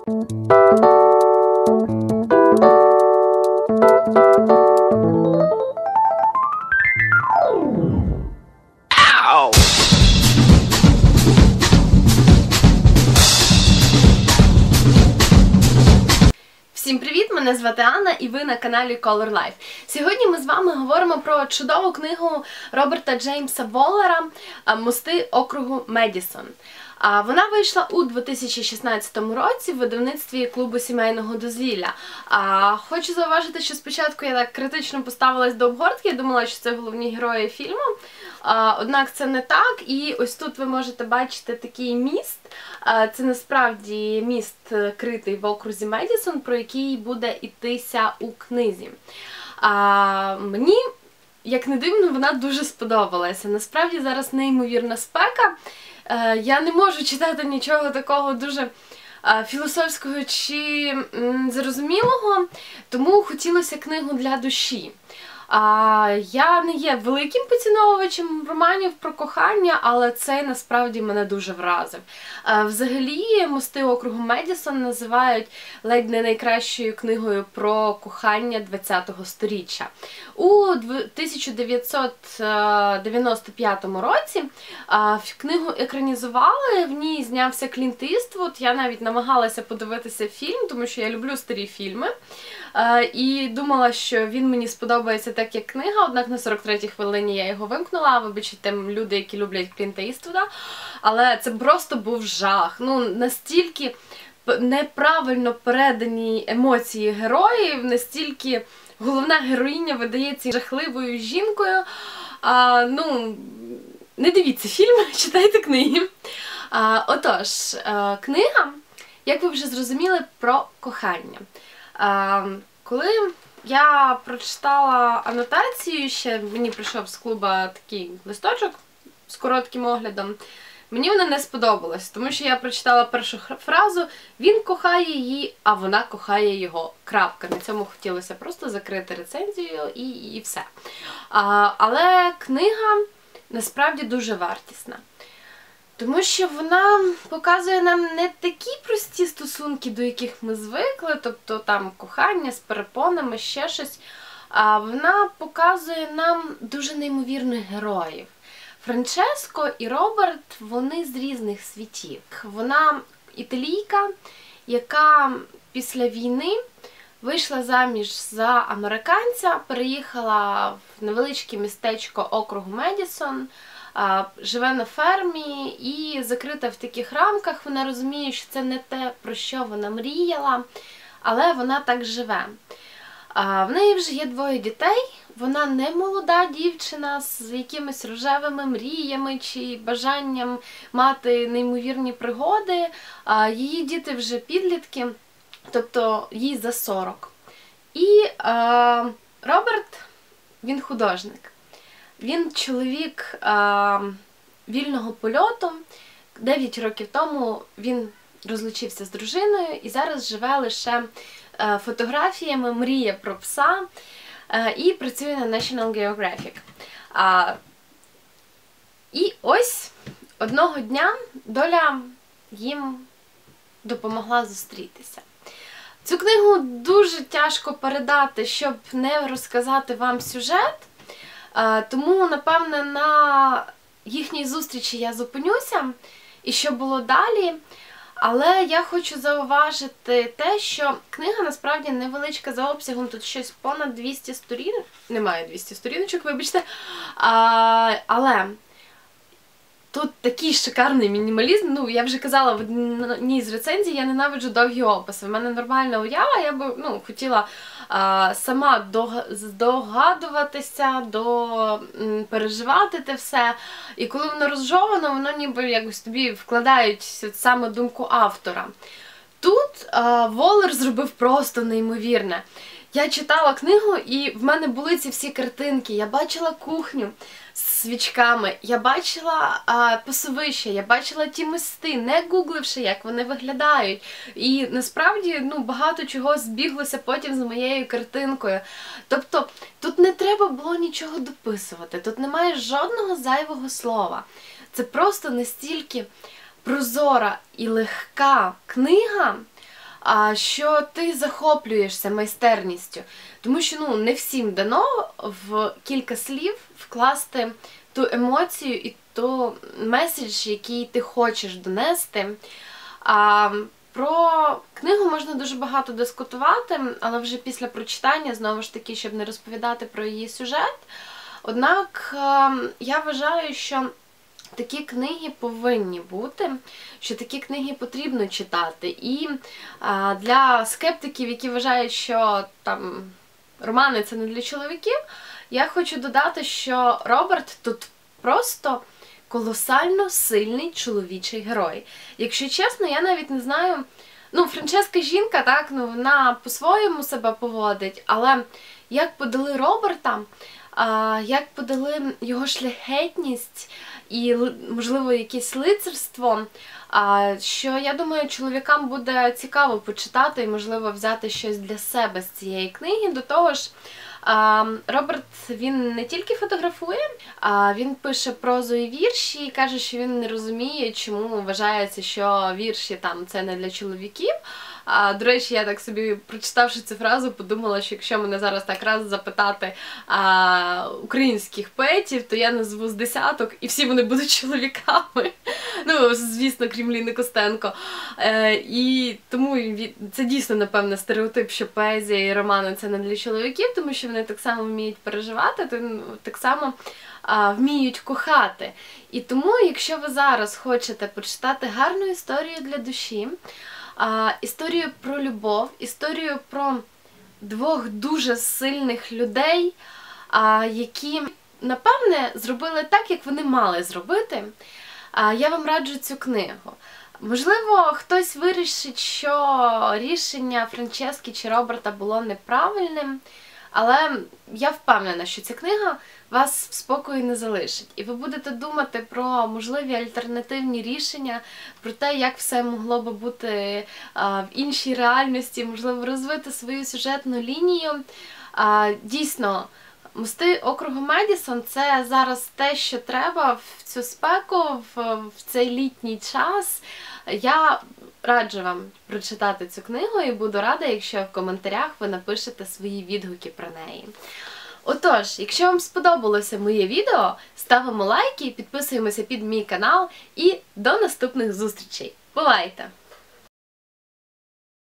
Всім привіт! Мене звати Анна і ви на каналі Color Life. Сьогодні ми з вами говоримо про чудову книгу Роберта Джеймса Воллера «Мости округу Медісон». Вона вийшла у 2016 році в видавництві клубу сімейного дозвілля. Хочу зауважити, що спочатку я так критично поставилась до обгортки, я думала, що це головні герої фільму. Однак це не так, і ось тут ви можете бачити такий міст. Це насправді міст, критий в окрузі Медісон, про який буде йтися у книзі. Мені, як не дивно, вона дуже сподобалася. Насправді зараз неймовірна спека. Я не можу читати нічого такого дуже філософського чи зрозумілого, тому хотілося книгу для душі. Я не є великим поціновувачем романів про кохання, але цей насправді мене дуже вразив. Взагалі, «Мости округу Медісон» називають ледь не найкращою книгою про кохання ХХ століття. У 1995 році книгу екранізували, в ній знявся Клінт Іствуд. Я навіть намагалася подивитися фільм, тому що я люблю старі фільми. І думала, що він мені сподобається так, як книга, однак на 43-й хвилині я його вимкнула, вибачте, люди, які люблять Клінта Іствуда. Але це просто був жах. Настільки неправильно передані емоції героїв, настільки головна героїня видається жахливою жінкою. Не дивіться фільм, читайте книги. Отож, книга, як ви вже зрозуміли, про кохання. Коли я прочитала анотацію, ще мені прийшов з клуба такий листочок з коротким оглядом, мені вона не сподобалась, тому що я прочитала першу фразу «Він кохає її, а вона кохає його». Крапка. На цьому хотілося просто закрити рецензію і все. Але книга насправді дуже вартісна. Тому що вона показує нам не такі прості стосунки, до яких ми звикли, тобто там кохання з перепонами, ще щось. А вона показує нам дуже неймовірних героїв. Франческо і Роберт, вони з різних світів. Вона італійка, яка після війни вийшла заміж за американця, переїхала в невеличке містечко округу Медісон, живе на фермі і закрита в таких рамках. Вона розуміє, що це не те, про що вона мріяла, але вона так живе. В неї вже є 2 дітей, вона не молода дівчина з якимись рожевими мріями чи бажанням мати неймовірні пригоди. Її діти вже підлітки, тобто їй за 40. І Роберт, він художник. Він чоловік вільного польоту. 9 років тому він розлучився з дружиною і зараз живе лише фотографіями, мріє про пса і працює на National Geographic. І ось одного дня доля їм допомогла зустрітися. Цю книгу дуже тяжко передати, щоб не розказати вам сюжет. Тому, напевне, на їхній зустрічі я зупинюся і що було далі. Але я хочу зауважити те, що книга насправді невеличка за обсягом, тут щось понад 200 сторінок, немає 200 сторіночок, вибачте, але тут такий шикарний мінімалізм. Я вже казала в одній з рецензій, я ненавиджу довгі описи. В мене нормальна уява, я би хотіла сама здогадуватися, переживати те все. І коли воно розжовано, воно ніби якось тобі вкладають саме думку автора. Тут Воллер зробив просто неймовірне. Я читала книгу, і в мене були ці всі картинки. Я бачила кухню з свічками, я бачила пасовище, я бачила ті мости, не гугливши, як вони виглядають. І насправді багато чого збіглося потім з моєю картинкою. Тобто тут не треба було нічого дописувати, тут немає жодного зайвого слова. Це просто настільки прозора і легка книга, що ти захоплюєшся майстерністю. Тому що не всім дано в кілька слів вкласти ту емоцію і ту меседж, який ти хочеш донести. Про книгу можна дуже багато дискутувати, але вже після прочитання, знову ж таки, щоб не розповідати про її сюжет. Однак я вважаю, що такі книги повинні бути, що такі книги потрібно читати. І для скептиків, які вважають, що там романи це не для чоловіків, я хочу додати, що Роберт тут просто колосально сильний чоловічий герой. Якщо чесно, я навіть не знаю, Франческа жінка, так, вона по-своєму себе поводить, але як подали Роберта, як подали його шляхетність і, можливо, якесь лицарство, що, я думаю, чоловікам буде цікаво почитати і, можливо, взяти щось для себе з цієї книги. До того ж, Роберт, він не тільки фотографує, він пише прозу і вірші і каже, що він не розуміє, чому вважається, що вірші там це не для чоловіків. До речі, я так собі, прочитавши цю фразу, подумала, що якщо мене зараз так раз запитати українських поетів, то я назву з десяток, і всі вони будуть чоловіками. Звісно, крім Ліни Костенко. І тому це дійсно, напевно, стереотип, що поезія і романи це не для чоловіків, тому що вони так само вміють переживати, так само вміють кохати. І тому, якщо ви зараз хочете почитати гарну історію для душі, історію про любов, історію про двох дуже сильних людей, які, напевне, зробили так, як вони мали зробити, я вам раджу цю книгу. Можливо, хтось вирішить, що рішення Франчески чи Роберта було неправильним, але я впевнена, що ця книга вас в спокої не залишить. І ви будете думати про можливі альтернативні рішення, про те, як все могло би бути в іншій реальності, можливо, розвити свою сюжетну лінію. Дійсно, «Мости округу Медісон» – це зараз те, що треба в цю спеку, в цей літній час. Я раджу вам прочитати цю книгу і буду рада, якщо в коментарях ви напишете свої відгуки про неї. Отож, якщо вам сподобалося моє відео, ставимо лайки, підписуємося під мій канал і до наступних зустрічей. Бувайте!